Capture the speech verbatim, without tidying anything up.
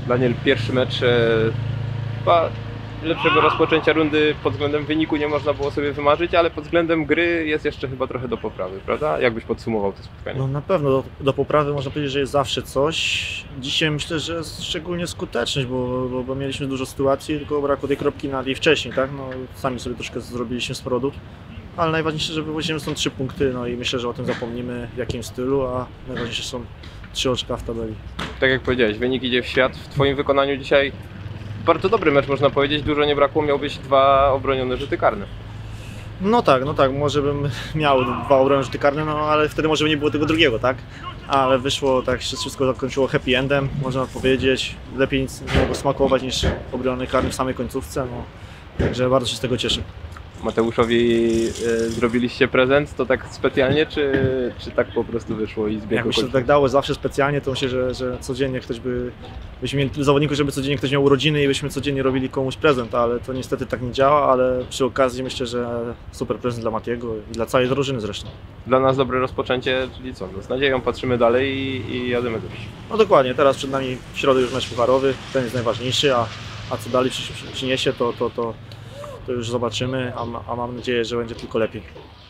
Daniel, pierwszy mecz, e, chyba lepszego rozpoczęcia rundy pod względem wyniku nie można było sobie wymarzyć, ale pod względem gry jest jeszcze chyba trochę do poprawy, prawda? Jak byś podsumował to spotkanie? No na pewno do, do poprawy można powiedzieć, że jest zawsze coś. Dzisiaj myślę, że jest szczególnie skuteczność, bo, bo, bo mieliśmy dużo sytuacji, tylko brakło tej kropki nad i wcześniej, tak? No, sami sobie troszkę zrobiliśmy z przodu, ale najważniejsze, że wywozimy stąd trzy punkty, no i myślę, że o tym zapomnimy w jakim stylu, a najważniejsze są trzy oczka w tabeli. Tak jak powiedziałeś, wynik idzie w świat. W twoim wykonaniu dzisiaj bardzo dobry mecz, można powiedzieć. Dużo nie brakło, miał być dwa obronione rzuty karne. No tak, no tak, może bym miał dwa obrony rzuty karne, no ale wtedy może by nie było tego drugiego, tak? Ale wyszło, tak się wszystko zakończyło happy endem, można powiedzieć. Lepiej nic nie mogło smakować niż obrony karny w samej końcówce, no. Także bardzo się z tego cieszę. Mateuszowi e, zrobiliście prezent, to tak specjalnie, czy, czy tak po prostu wyszło i zbiegło? Jak myślę, że tak dało zawsze specjalnie, to myślę, że, że codziennie ktoś by, byśmy mieli tylu zawodników, żeby codziennie ktoś miał urodziny i byśmy codziennie robili komuś prezent, ale to niestety tak nie działa, ale przy okazji myślę, że super prezent dla Matiego i dla całej drużyny zresztą. Dla nas dobre rozpoczęcie, czyli co? No z nadzieją patrzymy dalej i, i jadymy dalej. No dokładnie, teraz przed nami w środę już mecz pucharowy, ten jest najważniejszy, a, a co dalej przy, przy, przyniesie, to, to, to, to już zobaczymy, a, a mam nadzieję, że będzie tylko lepiej.